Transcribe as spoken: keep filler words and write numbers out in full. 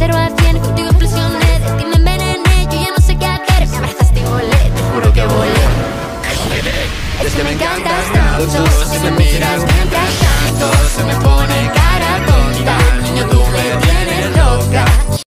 cero a cien, contigo explosioné, de ti me envenené. Yo ya no sé qué hacer, me abrazaste y volé, te juro que volé. Es que me encantas tanto, si me miras mientras